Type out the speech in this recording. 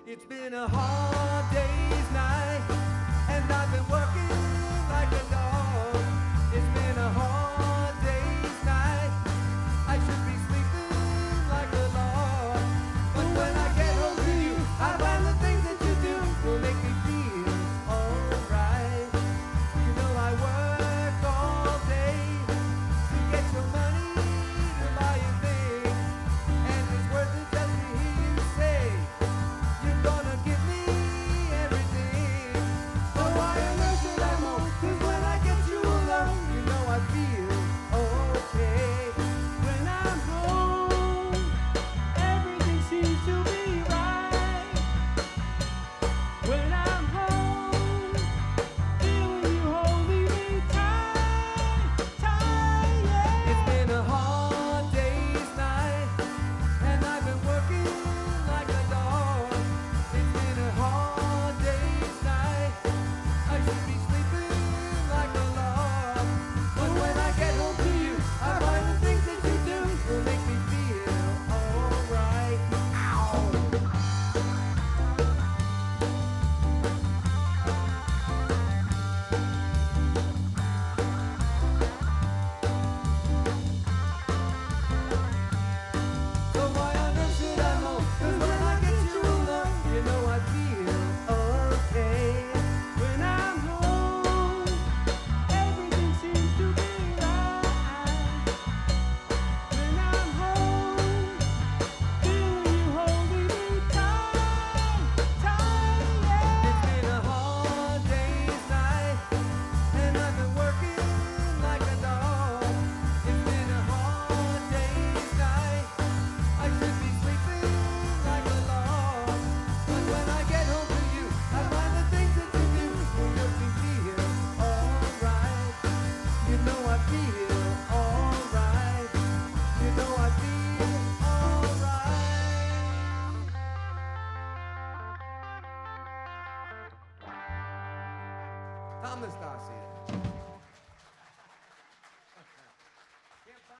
It's been a hard day's night, and I've been working like a dog. It's been a hard day's night, I should be sleeping like a log. But when I get home to you, I find the things that you do will make me feel alright. You know I work all day to get your money to buy a thing, and it's worth it just to hear you say you're gonna give me everything. So why on earth should I moan? 'Cause when I get you alone, you know I feel okay. When I'm home, everything seems to be right. When I'm home, feeling you holding me tight, tight, yeah. It's been a hard day's night, and I've been working like a dog. It's been a hard day's night, I should be sleeping like a log. But when I get home to you, I find the things that you do will make me feel alright. So why on earth should I moan? 'Cause when I get you alone, you know I feel okay. When I'm home, everything seems to be right. When I'm home, feeling you holding me tight, tight, yeah. It's been a hard day's night, and I've been working like a dog. It's been a hard day's night, I should be sleeping like a log. But when I get home to you, I find the things that you do will make me feel alright. You know I feel alright. You know I feel alright. I'm Nastasi.